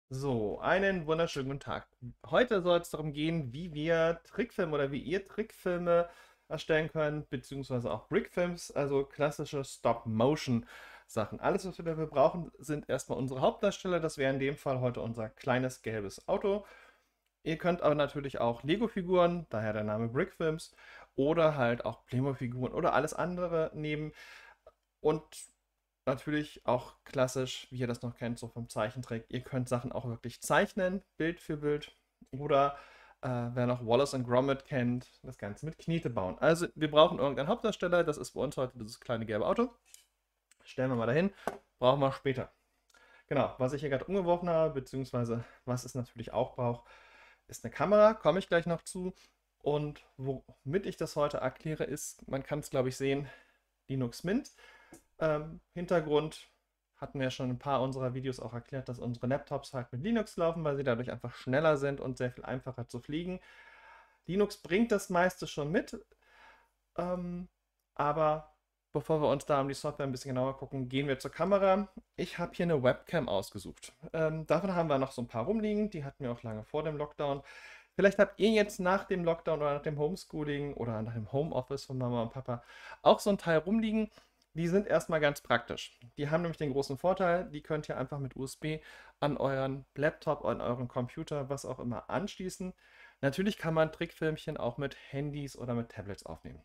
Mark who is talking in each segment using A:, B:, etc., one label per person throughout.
A: So, einen wunderschönen guten Tag. Heute soll es darum gehen, wie wir Trickfilme oder wie ihr Trickfilme erstellen könnt, beziehungsweise auch Brickfilms, also klassische Stop-Motion-Sachen. Alles, was wir dafür brauchen, sind erstmal unsere Hauptdarsteller. Das wäre in dem Fall heute unser kleines gelbes Auto. Ihr könnt aber natürlich auch Lego-Figuren, daher der Name Brickfilms, oder halt auch Playmobil-Figuren oder alles andere nehmen. Und natürlich auch klassisch, wie ihr das noch kennt, so vom Zeichentrick. Ihr könnt Sachen auch wirklich zeichnen, Bild für Bild. Oder wer noch Wallace und Gromit kennt, das Ganze mit Knete bauen. Also wir brauchen irgendeinen Hauptdarsteller. Das ist bei uns heute dieses kleine gelbe Auto. Stellen wir mal dahin. Brauchen wir später. Genau, was ich hier gerade umgeworfen habe, beziehungsweise was es natürlich auch braucht, ist eine Kamera. Komme ich gleich noch zu. Und womit ich das heute erkläre, ist, man kann es glaube ich sehen, Linux Mint. Hintergrund hatten wir schon ein paar unserer Videos auch erklärt, dass unsere Laptops halt mit Linux laufen, weil sie dadurch einfach schneller sind und sehr viel einfacher zu fliegen. Linux bringt das meiste schon mit, ähm, aber bevor wir uns da um die Software ein bisschen genauer gucken, gehen wir zur Kamera. Ich habe hier eine Webcam ausgesucht. Davon haben wir noch so ein paar rumliegen, die hatten wir auch lange vor dem Lockdown. Vielleicht habt ihr jetzt nach dem Lockdown oder nach dem Homeschooling oder nach dem Homeoffice von Mama und Papa auch so ein Teil rumliegen. Die sind erstmal ganz praktisch. Die haben nämlich den großen Vorteil, die könnt ihr einfach mit USB an euren Laptop, an euren Computer, was auch immer anschließen. Natürlich kann man Trickfilmchen auch mit Handys oder mit Tablets aufnehmen.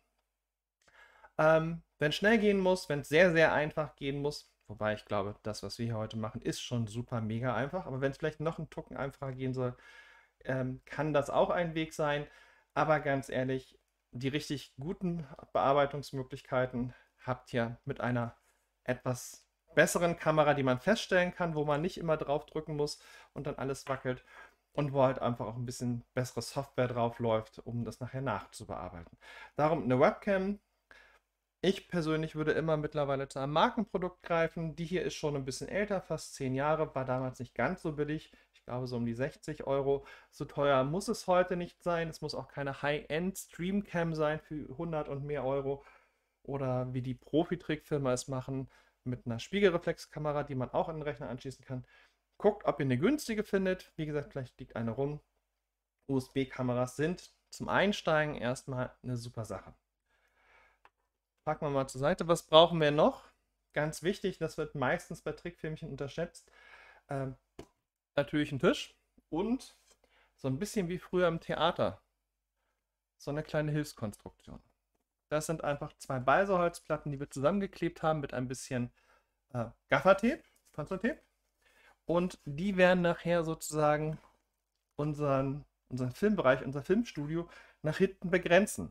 A: Wenn es schnell gehen muss, wenn es sehr, sehr einfach gehen muss, wobei ich glaube, das, was wir hier heute machen, ist schon super mega einfach, aber wenn es vielleicht noch einen Tucken einfacher gehen soll, kann das auch ein Weg sein. Aber ganz ehrlich, die richtig guten Bearbeitungsmöglichkeiten habt ihr mit einer etwas besseren Kamera, die man feststellen kann, wo man nicht immer drauf drücken muss und dann alles wackelt und wo halt einfach auch ein bisschen bessere Software drauf läuft, um das nachher nachzubearbeiten. Darum eine Webcam. Ich persönlich würde immer mittlerweile zu einem Markenprodukt greifen. Die hier ist schon ein bisschen älter, fast 10 Jahre, war damals nicht ganz so billig. Ich glaube so um die 60 Euro. So teuer muss es heute nicht sein. Es muss auch keine High-End Streamcam sein für 100 und mehr Euro. Oder wie die Profi-Trickfilmer es machen, mit einer Spiegelreflexkamera, die man auch an den Rechner anschließen kann. Guckt, ob ihr eine günstige findet. Wie gesagt, vielleicht liegt eine rum. USB-Kameras sind zum Einsteigen erstmal eine super Sache. Packen wir mal zur Seite. Was brauchen wir noch? Ganz wichtig, das wird meistens bei Trickfilmchen unterschätzt. Ähm, Natürlich ein Tisch und so ein bisschen wie früher im Theater. So eine kleine Hilfskonstruktion. Das sind einfach zwei Balsaholzplatten, die wir zusammengeklebt haben mit ein bisschen Gaffertape, Panzertape. Und die werden nachher sozusagen unseren Filmbereich, unser Filmstudio nach hinten begrenzen.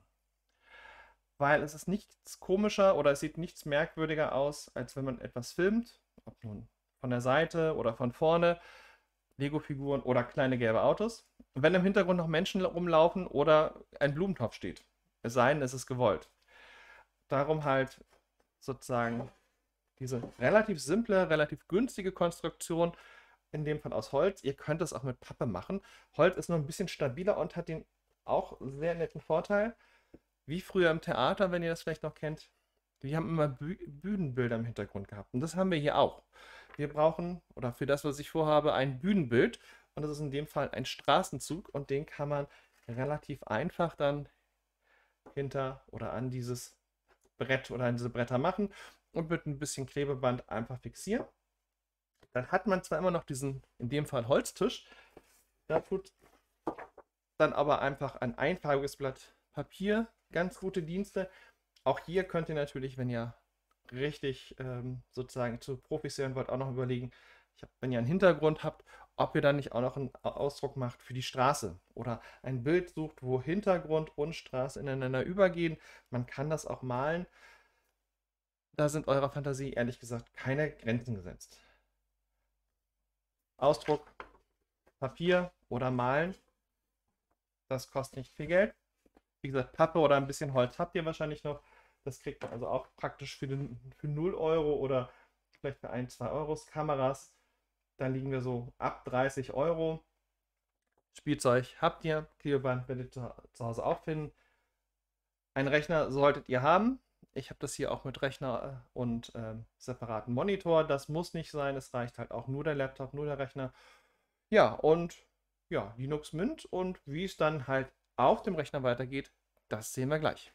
A: Weil es ist nichts komischer oder es sieht nichts merkwürdiger aus, als wenn man etwas filmt, ob nun von der Seite oder von vorne, Lego-Figuren oder kleine gelbe Autos. Wenn im Hintergrund noch Menschen rumlaufen oder ein Blumentopf steht. Es sei denn, es ist gewollt. Darum halt sozusagen diese relativ simple, relativ günstige Konstruktion, in dem Fall aus Holz. Ihr könnt es auch mit Pappe machen. Holz ist noch ein bisschen stabiler und hat den auch sehr netten Vorteil, wie früher im Theater, wenn ihr das vielleicht noch kennt. Wir haben immer Bühnenbilder im Hintergrund gehabt. Und das haben wir hier auch. Wir brauchen, oder für das, was ich vorhabe, ein Bühnenbild. Und das ist in dem Fall ein Straßenzug. Und den kann man relativ einfach dann hinter oder an dieses Brett oder an diese Bretter machen und mit ein bisschen Klebeband einfach fixieren. Dann hat man zwar immer noch diesen, in dem Fall Holztisch, da tut dann aber einfach ein einfarbiges Blatt Papier ganz gute Dienste. Auch hier könnt ihr natürlich, wenn ihr richtig sozusagen zu Profis werden wollt, auch noch überlegen, wenn ihr einen Hintergrund habt, ob ihr dann nicht auch noch einen Ausdruck macht für die Straße oder ein Bild sucht, wo Hintergrund und Straße ineinander übergehen. Man kann das auch malen. Da sind eurer Fantasie ehrlich gesagt keine Grenzen gesetzt. Ausdruck, Papier oder Malen, das kostet nicht viel Geld. Wie gesagt, Pappe oder ein bisschen Holz habt ihr wahrscheinlich noch. Das kriegt man also auch praktisch für 0 Euro oder vielleicht für 1, 2 Euros. Kameras, da liegen wir so ab 30 Euro. Spielzeug habt ihr, Klebeband werdet ihr zu Hause auch finden. Einen Rechner solltet ihr haben. Ich habe das hier auch mit Rechner und separaten Monitor. Das muss nicht sein. Es reicht halt auch nur der Laptop, nur der Rechner. Ja, und ja, Linux Mint und wie es dann halt auf dem Rechner weitergeht, das sehen wir gleich.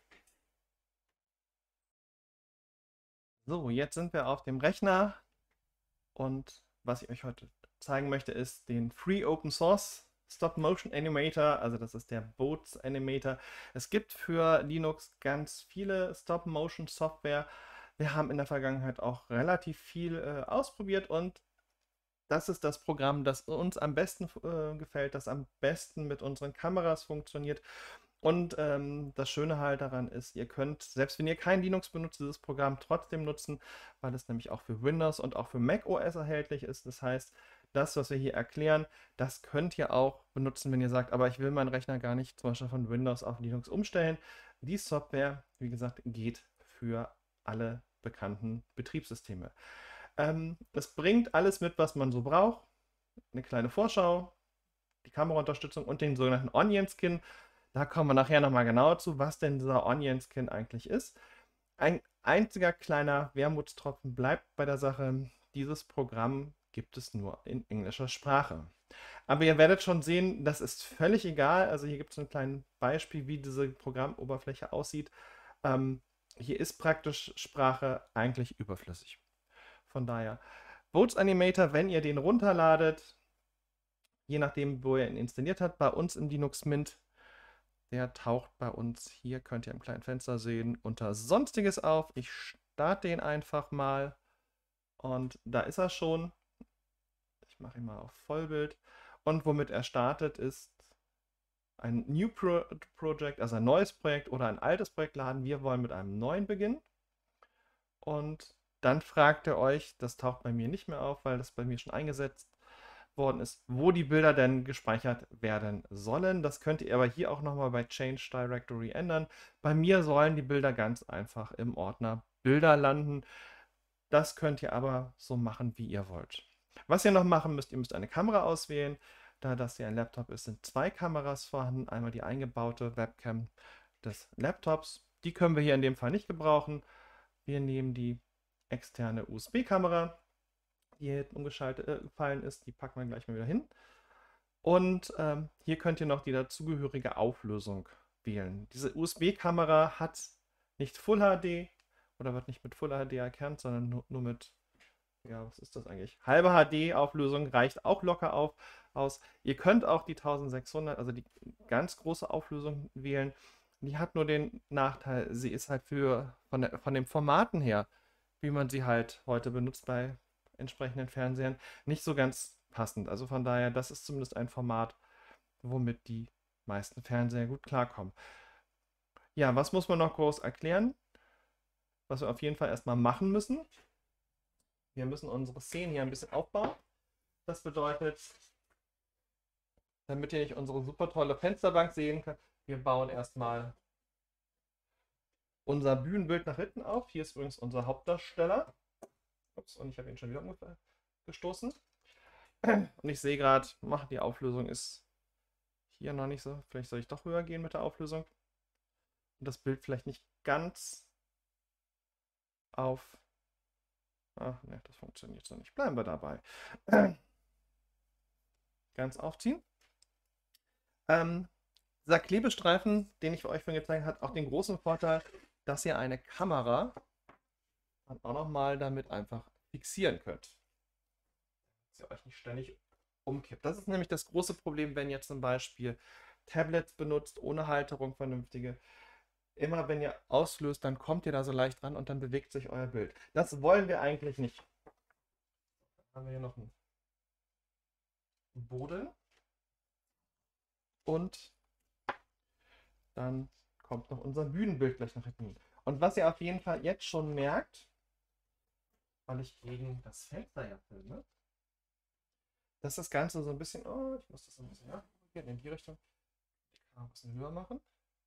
A: So, jetzt sind wir auf dem Rechner und was ich euch heute zeigen möchte, ist den Free Open Source Stop Motion Animator, also das ist der Boats Animator. Es gibt für Linux ganz viele Stop Motion Software. Wir haben in der Vergangenheit auch relativ viel ausprobiert und das ist das Programm, das uns am besten gefällt, das am besten mit unseren Kameras funktioniert. Und das Schöne halt daran ist, ihr könnt, selbst wenn ihr kein Linux benutzt, dieses Programm trotzdem nutzen, weil es nämlich auch für Windows und auch für Mac OS erhältlich ist. Das heißt, das, was wir hier erklären, das könnt ihr auch benutzen, wenn ihr sagt, aber ich will meinen Rechner gar nicht zum Beispiel von Windows auf Linux umstellen. Die Software, wie gesagt, geht für alle bekannten Betriebssysteme. Es bringt alles mit, was man so braucht. Eine kleine Vorschau, die Kameraunterstützung und den sogenannten Onion Skin. Da kommen wir nachher nochmal genauer zu, was denn dieser Onion Skin eigentlich ist. Ein einziger kleiner Wermutstropfen bleibt bei der Sache. Dieses Programm gibt es nur in englischer Sprache. Aber ihr werdet schon sehen, das ist völlig egal. Also hier gibt es ein kleines Beispiel, wie diese Programmoberfläche aussieht. Hier ist praktisch Sprache eigentlich überflüssig. Von daher, Boats Animator, wenn ihr den runterladet, je nachdem, wo ihr ihn installiert habt, bei uns im Linux Mint, der taucht bei uns hier, könnt ihr im kleinen Fenster sehen, unter Sonstiges auf. Ich starte den einfach mal und da ist er schon. Ich mache ihn mal auf Vollbild. Und womit er startet, ist ein New Project, also ein neues Projekt oder ein altes Projekt laden. Wir wollen mit einem neuen beginnen. Und dann fragt er euch, das taucht bei mir nicht mehr auf, weil das bei mir schon eingesetzt worden ist, wo die Bilder denn gespeichert werden sollen. Das könnt ihr aber hier auch nochmal bei Change Directory ändern. Bei mir sollen die Bilder ganz einfach im Ordner Bilder landen. Das könnt ihr aber so machen, wie ihr wollt. Was ihr noch machen müsst, ihr müsst eine Kamera auswählen. Da das hier ein Laptop ist, sind zwei Kameras vorhanden. Einmal die eingebaute Webcam des Laptops. Die können wir hier in dem Fall nicht gebrauchen. Wir nehmen die externe USB-Kamera, die hier umgeschaltet gefallen ist. Die packen wir gleich mal wieder hin. Und hier könnt ihr noch die dazugehörige Auflösung wählen. Diese USB-Kamera hat nicht Full HD oder wird nicht mit Full HD erkannt, sondern nur mit, ja, was ist das eigentlich? Halbe HD-Auflösung reicht auch locker aus. Ihr könnt auch die 1600, also die ganz große Auflösung wählen. Die hat nur den Nachteil, sie ist halt von den Formaten her, wie man sie halt heute benutzt bei entsprechenden Fernsehern, nicht so ganz passend. Also von daher, das ist zumindest ein Format, womit die meisten Fernseher gut klarkommen. Ja, was muss man noch groß erklären? Was wir auf jeden Fall erstmal machen müssen. Wir müssen unsere Szenen hier ein bisschen aufbauen. Das bedeutet, damit ihr nicht unsere super tolle Fensterbank sehen könnt, wir bauen erstmal unser Bühnenbild nach hinten auf. Hier ist übrigens unser Hauptdarsteller. Ups, und ich habe ihn schon wieder umgestoßen. Und ich sehe gerade, die Auflösung ist hier noch nicht so. Vielleicht soll ich doch höher gehen mit der Auflösung. Und das Bild vielleicht nicht ganz auf. Ach ne, das funktioniert so nicht. Bleiben wir dabei. Ganz aufziehen. Dieser Klebestreifen, den ich für euch vorhin gezeigt habe, hat auch den großen Vorteil, dass ihr eine Kamera dann auch nochmal damit einfach fixieren könnt. Dass ihr euch nicht ständig umkippt. Das ist nämlich das große Problem, wenn ihr zum Beispiel Tablets benutzt, ohne Halterung vernünftige. Immer wenn ihr auslöst, dann kommt ihr da so leicht ran und dann bewegt sich euer Bild. Das wollen wir eigentlich nicht. Dann haben wir hier noch einen Boden. Und dann kommt noch unser Bühnenbild gleich nach hinten. Und was ihr auf jeden Fall jetzt schon merkt, weil ich gegen das Fenster ja filme, dass das Ganze so ein bisschen, oh, ich muss das ein bisschen in die Richtung, ein bisschen höher machen,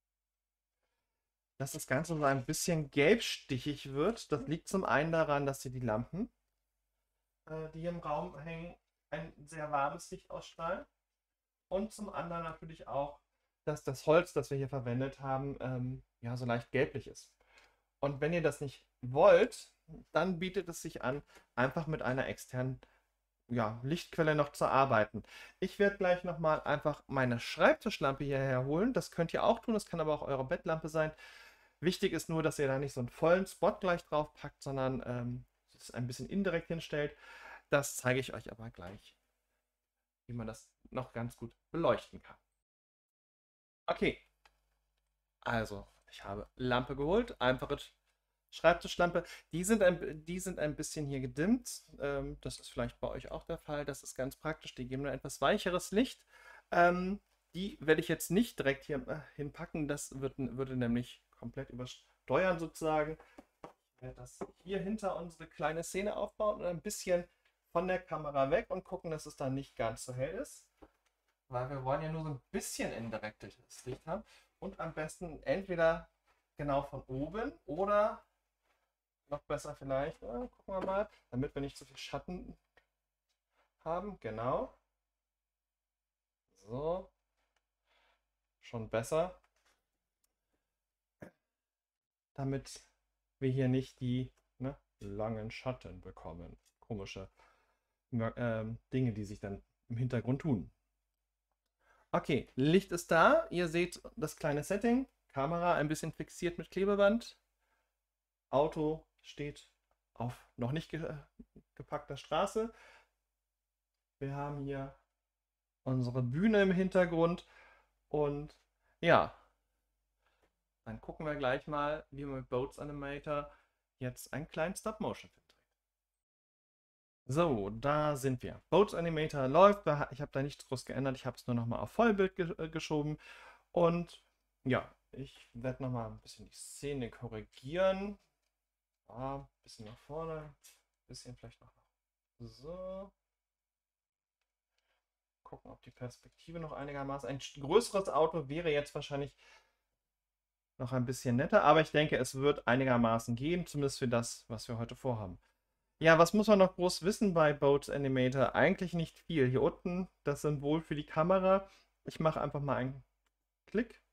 A: dass das Ganze so ein bisschen gelbstichig wird. Das liegt zum einen daran, dass hier die Lampen, die im Raum hängen, ein sehr warmes Licht ausstrahlen. Und zum anderen natürlich auch, dass das Holz, das wir hier verwendet haben, ja, so leicht gelblich ist. Und wenn ihr das nicht wollt, dann bietet es sich an, einfach mit einer externen ja, Lichtquelle noch zu arbeiten. Ich werde gleich nochmal einfach meine Schreibtischlampe hierher holen. Das könnt ihr auch tun, das kann aber auch eure Bettlampe sein. Wichtig ist nur, dass ihr da nicht so einen vollen Spot gleich drauf packt, sondern es ein bisschen indirekt hinstellt. Das zeige ich euch aber gleich, wie man das noch ganz gut beleuchten kann. Okay, also ich habe Lampe geholt, einfache Schreibtischlampe. Die sind ein bisschen hier gedimmt. Das ist vielleicht bei euch auch der Fall. Das ist ganz praktisch. Die geben ein etwas weicheres Licht. Ähm, Die werde ich jetzt nicht direkt hier hinpacken. Würde nämlich komplett übersteuern sozusagen. Ich werde das hier hinter unsere kleine Szene aufbauen und ein bisschen von der Kamera weg und gucken, dass es dann nicht ganz so hell ist. Weil wir wollen ja nur so ein bisschen indirektes Licht haben. Und am besten entweder genau von oben oder noch besser vielleicht, gucken wir mal, damit wir nicht zu viel Schatten haben. Genau. So. Schon besser. Damit wir hier nicht die langen Schatten bekommen. Komische Dinge, die sich dann im Hintergrund tun. Okay, Licht ist da. Ihr seht das kleine Setting. Kamera ein bisschen fixiert mit Klebeband. Auto steht auf noch nicht gepackter Straße. Wir haben hier unsere Bühne im Hintergrund und ja, dann gucken wir gleich mal, wie man mit Boats Animator jetzt einen kleinen Stop-Motion-Film dreht. So, da sind wir. Boats Animator läuft. Ich habe da nichts groß geändert. Ich habe es nur noch mal auf Vollbild geschoben. Und ja, ich werde noch mal ein bisschen die Szene korrigieren. Ein bisschen nach vorne, ein bisschen vielleicht noch so. Gucken, ob die Perspektive noch einigermaßen. Ein größeres Auto wäre jetzt wahrscheinlich noch ein bisschen netter, aber ich denke, es wird einigermaßen gehen, zumindest für das, was wir heute vorhaben. Ja, was muss man noch groß wissen bei Boats Animator? Eigentlich nicht viel. Hier unten das Symbol für die Kamera. Ich mache einfach mal einen Klick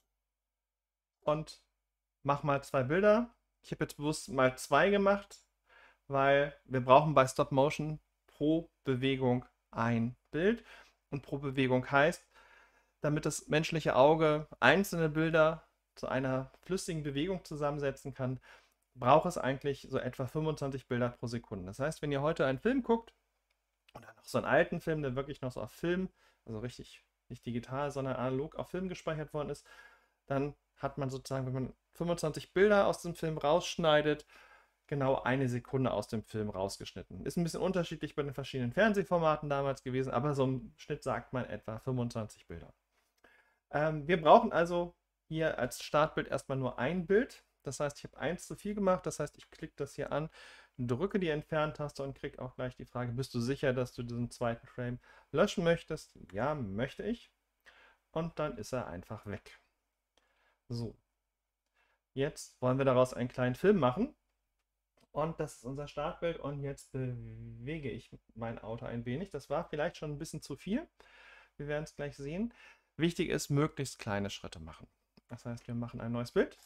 A: und mache mal 2 Bilder. Ich habe jetzt bewusst mal 2 gemacht, weil wir brauchen bei Stop Motion pro Bewegung ein Bild. Und pro Bewegung heißt, damit das menschliche Auge einzelne Bilder zu einer flüssigen Bewegung zusammensetzen kann, braucht es eigentlich so etwa 25 Bilder pro Sekunde. Das heißt, wenn ihr heute einen Film guckt, oder noch so einen alten Film, der wirklich noch so auf Film, also richtig nicht digital, sondern analog auf Film gespeichert worden ist, dann hat man sozusagen, wenn man 25 Bilder aus dem Film rausschneidet, genau eine Sekunde aus dem Film rausgeschnitten. Ist ein bisschen unterschiedlich bei den verschiedenen Fernsehformaten damals gewesen, aber so im Schnitt sagt man etwa 25 Bilder. Wir brauchen also hier als Startbild erstmal nur ein Bild. Das heißt, ich habe 1 zu viel gemacht. Das heißt, ich klicke das hier an, drücke die Entfernen-Taste und kriege auch gleich die Frage, bist du sicher, dass du diesen zweiten Frame löschen möchtest? Ja, möchte ich. Und dann ist er einfach weg. So, jetzt wollen wir daraus einen kleinen Film machen. Und das ist unser Startbild. Und jetzt bewege ich mein Auto ein wenig. Das war vielleicht schon ein bisschen zu viel. Wir werden es gleich sehen. Wichtig ist, möglichst kleine Schritte machen. Das heißt, wir machen ein neues Bild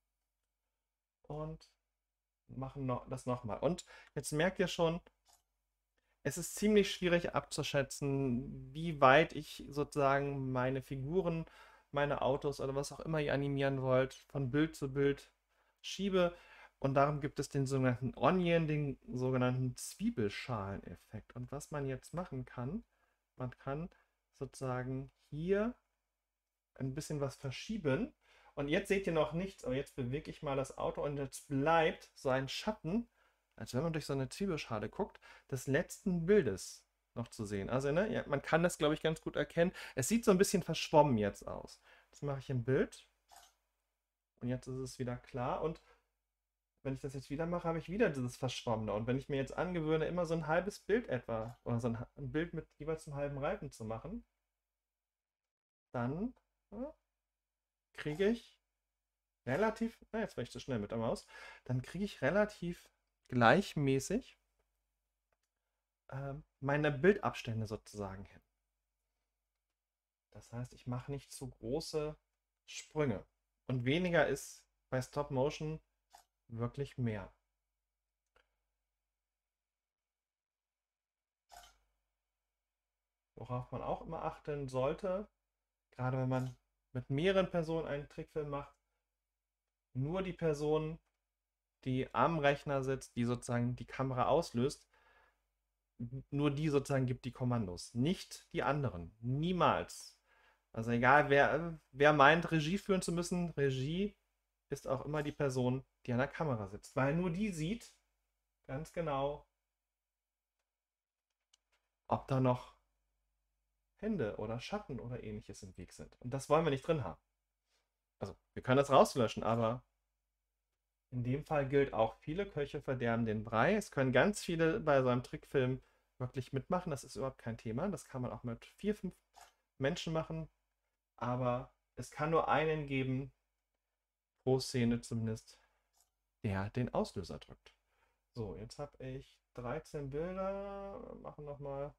A: und machen das nochmal. Und jetzt merkt ihr schon, es ist ziemlich schwierig abzuschätzen, wie weit ich sozusagen meine Figuren, meine Autos oder was auch immer ihr animieren wollt, von Bild zu Bild schiebe. Und darum gibt es den sogenannten Onion, den sogenannten Zwiebelschaleneffekt. Und was man jetzt machen kann, man kann sozusagen hier ein bisschen was verschieben. Und jetzt seht ihr noch nichts, aber jetzt bewege ich mal das Auto und jetzt bleibt so ein Schatten, als wenn man durch so eine Zwiebelschale guckt, des letzten Bildes noch zu sehen. Also ne, ja, man kann das, glaube ich, ganz gut erkennen. Es sieht so ein bisschen verschwommen jetzt aus. Das mache ich im Bild. Und jetzt ist es wieder klar. Und wenn ich das jetzt wieder mache, habe ich wieder dieses Verschwommene. Und wenn ich mir jetzt angewöhne, immer so ein halbes Bild etwa, oder so ein Bild mit jeweils einem halben Reifen zu machen, dann kriege ich relativ, jetzt war ich zu schnell mit der Maus, dann kriege ich relativ gleichmäßig meine Bildabstände sozusagen hin. Das heißt, ich mache nicht zu große Sprünge. Und weniger ist bei Stop Motion wirklich mehr. worauf man auch immer achten sollte, gerade wenn man mit mehreren Personen einen Trickfilm macht, nur die Person, die am Rechner sitzt, die sozusagen die Kamera auslöst, nur die sozusagen gibt die Kommandos, nicht die anderen. Niemals. Also egal, wer meint, Regie führen zu müssen, Regie ist auch immer die Person, die an der Kamera sitzt, weil nur die sieht ganz genau, ob da noch Hände oder Schatten oder ähnliches im Weg sind. Und das wollen wir nicht drin haben. Also, wir können das rauslöschen, aber in dem Fall gilt auch, viele Köche verderben den Brei. Es können ganz viele bei so einem Trickfilm wirklich mitmachen. Das ist überhaupt kein Thema. Das kann man auch mit 4, 5 Menschen machen. Aber es kann nur einen geben, pro Szene zumindest, der den Auslöser drückt. So, jetzt habe ich 13 Bilder. Machen nochmal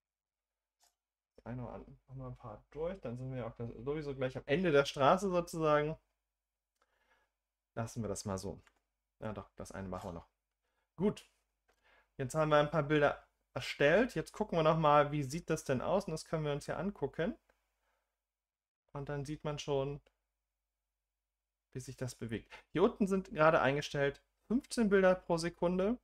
A: ein paar durch. Dann sind wir ja auch sowieso gleich am Ende der Straße sozusagen. Lassen wir das mal so. Ja doch, das eine machen wir noch. Gut, jetzt haben wir ein paar Bilder erstellt. Jetzt gucken wir nochmal, wie sieht das denn aus? Und das können wir uns ja angucken. Und dann sieht man schon, wie sich das bewegt. Hier unten sind gerade eingestellt 15 Bilder pro Sekunde.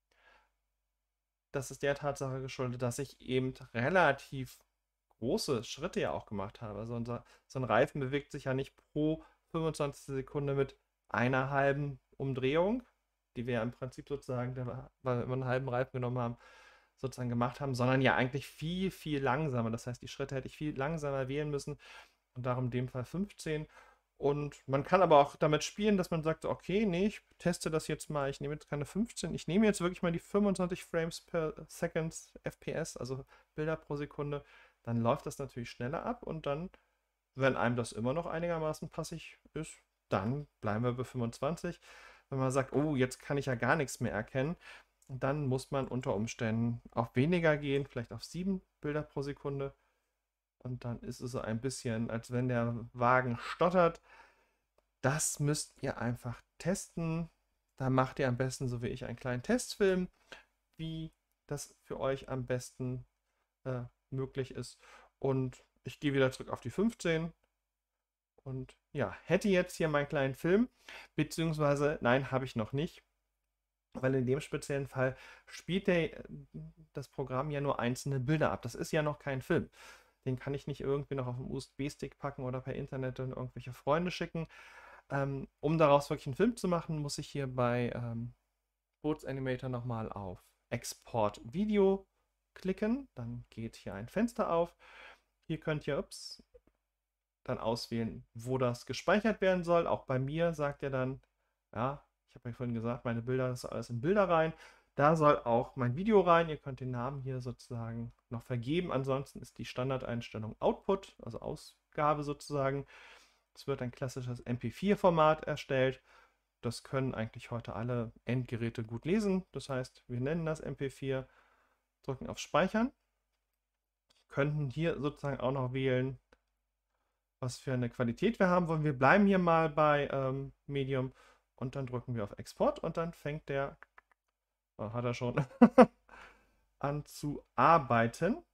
A: Das ist der Tatsache geschuldet, dass ich eben relativ große Schritte ja auch gemacht habe. Also so ein Reifen bewegt sich ja nicht pro 25. Sekunde mit einer halben Umdrehung, die wir ja im Prinzip sozusagen, weil wir einen halben Reifen genommen haben, sozusagen gemacht haben, sondern ja eigentlich viel, viel langsamer. Das heißt, die Schritte hätte ich viel langsamer wählen müssen und darum in dem Fall 15. Und man kann aber auch damit spielen, dass man sagt, okay, nee, ich teste das jetzt mal, ich nehme jetzt keine 15, ich nehme jetzt wirklich mal die 25 Frames per Second FPS, also Bilder pro Sekunde, dann läuft das natürlich schneller ab und dann, wenn einem das immer noch einigermaßen passig ist, dann bleiben wir bei 25. Wenn man sagt, oh, jetzt kann ich ja gar nichts mehr erkennen, dann muss man unter Umständen auf weniger gehen, vielleicht auf 7 Bilder pro Sekunde. Und dann ist es so ein bisschen, als wenn der Wagen stottert. Das müsst ihr einfach testen. Da macht ihr am besten, so wie ich, einen kleinen Testfilm, wie das für euch am besten möglich ist. Und ich gehe wieder zurück auf die 15. Und ja, hätte jetzt hier meinen kleinen Film, beziehungsweise, nein, habe ich noch nicht, weil in dem speziellen Fall spielt das Programm ja nur einzelne Bilder ab. Das ist ja noch kein Film. Den kann ich nicht irgendwie noch auf einen USB-Stick packen oder per Internet an irgendwelche Freunde schicken. Um daraus wirklich einen Film zu machen, muss ich hier bei Bootsanimator nochmal auf Export Video klicken. Dann geht hier ein Fenster auf. Hier könnt ihr, dann auswählen, wo das gespeichert werden soll. Auch bei mir sagt er dann, ja, ich habe ja vorhin gesagt, meine Bilder, das ist alles in Bilder rein. Da soll auch mein Video rein. Ihr könnt den Namen hier sozusagen noch vergeben. Ansonsten ist die Standardeinstellung Output, also Ausgabe sozusagen. Es wird ein klassisches MP4-Format erstellt. Das können eigentlich heute alle Endgeräte gut lesen. Das heißt, wir nennen das MP4, drücken auf Speichern, könnten hier sozusagen auch noch wählen, was für eine Qualität wir haben wollen. Wir bleiben hier mal bei Medium und dann drücken wir auf Export und dann fängt der, hat er schon, an zu arbeiten.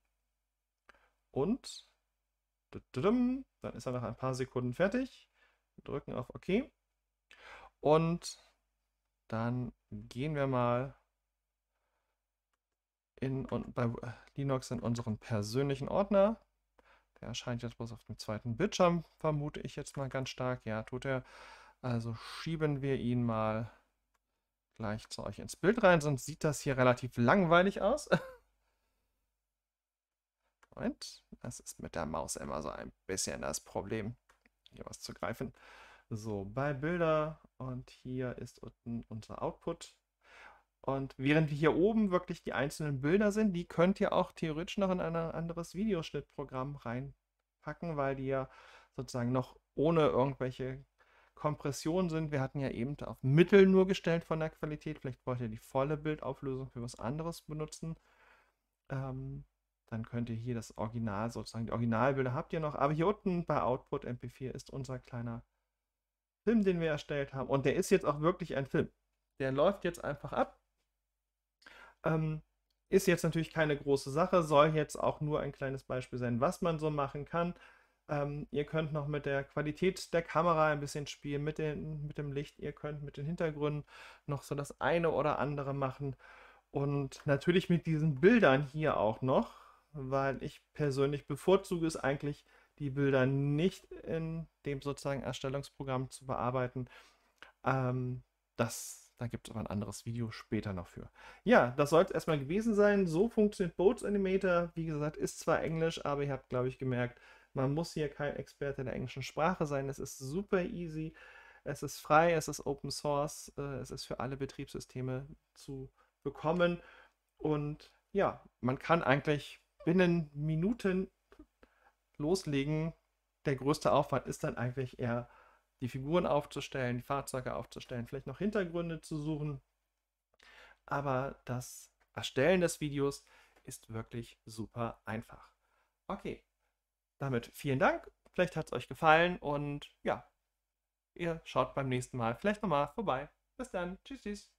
A: Und dann ist er nach ein paar Sekunden fertig. Wir drücken auf OK. Und dann gehen wir mal bei Linux in unseren persönlichen Ordner. Der erscheint jetzt bloß auf dem zweiten Bildschirm, vermute ich jetzt mal ganz stark. Ja, tut er. Also schieben wir ihn mal gleich zu euch ins Bild rein, sonst sieht das hier relativ langweilig aus. Moment, das ist mit der Maus immer so ein bisschen das Problem, hier was zu greifen. So, bei Bilder und hier ist unten unser Output. Und während wir hier oben wirklich die einzelnen Bilder sind, die könnt ihr auch theoretisch noch in ein anderes Videoschnittprogramm reinpacken, weil die ja sozusagen noch ohne irgendwelche Kompression sind. Wir hatten ja eben auf Mittel nur gestellt von der Qualität. Vielleicht wollt ihr die volle Bildauflösung für was anderes benutzen. Dann könnt ihr hier das Original, sozusagen die Originalbilder habt ihr noch. Aber hier unten bei Output MP4 ist unser kleiner Film, den wir erstellt haben. Und der ist jetzt auch wirklich ein Film. Der läuft jetzt einfach ab. Ist jetzt natürlich keine große Sache, soll jetzt auch nur ein kleines Beispiel sein, was man so machen kann. Ihr könnt noch mit der Qualität der Kamera ein bisschen spielen, mit dem Licht. Ihr könnt mit den Hintergründen noch so das eine oder andere machen. Und natürlich mit diesen Bildern hier auch noch, weil ich persönlich bevorzuge es eigentlich, die Bilder nicht in dem sozusagen Erstellungsprogramm zu bearbeiten. Ähm, da gibt es aber ein anderes Video später noch für. Ja, das soll es erstmal gewesen sein. So funktioniert Boats Animator. Wie gesagt, ist zwar Englisch, aber ihr habt, glaube ich, gemerkt, man muss hier kein Experte der englischen Sprache sein. Es ist super easy. Es ist frei, es ist Open Source, es ist für alle Betriebssysteme zu bekommen. Und ja, man kann eigentlich binnen Minuten loslegen. Der größte Aufwand ist dann eigentlich eher die Figuren aufzustellen, die Fahrzeuge aufzustellen, vielleicht noch Hintergründe zu suchen. Aber das Erstellen des Videos ist wirklich super einfach. Okay, damit vielen Dank. Vielleicht hat es euch gefallen und ja, ihr schaut beim nächsten Mal vielleicht nochmal vorbei. Bis dann. Tschüss, tschüss.